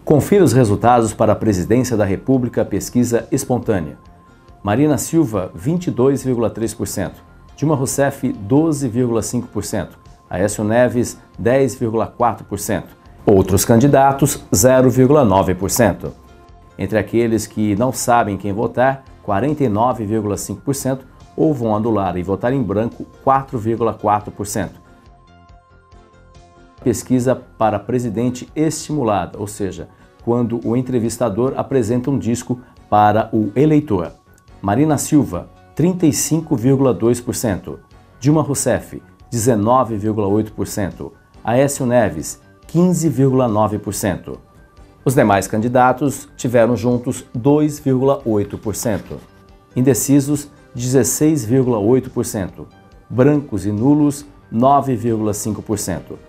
Confira os resultados para a Presidência da República Pesquisa Espontânea. Marina Silva, 22,3%. Dilma Rousseff, 12,5%. Aécio Neves, 10,4%. Outros candidatos, 0,9%. Entre aqueles que não sabem quem votar, 49,5%, ou vão anular e votar em branco, 4,4%. Pesquisa para presidente estimulada, ou seja, quando o entrevistador apresenta um disco para o eleitor. Marina Silva, 35,2%. Dilma Rousseff, 19,8%. Aécio Neves, 15,9%. Os demais candidatos tiveram juntos 2,8%. Indecisos, 16,8%. Brancos e nulos, 9,5%.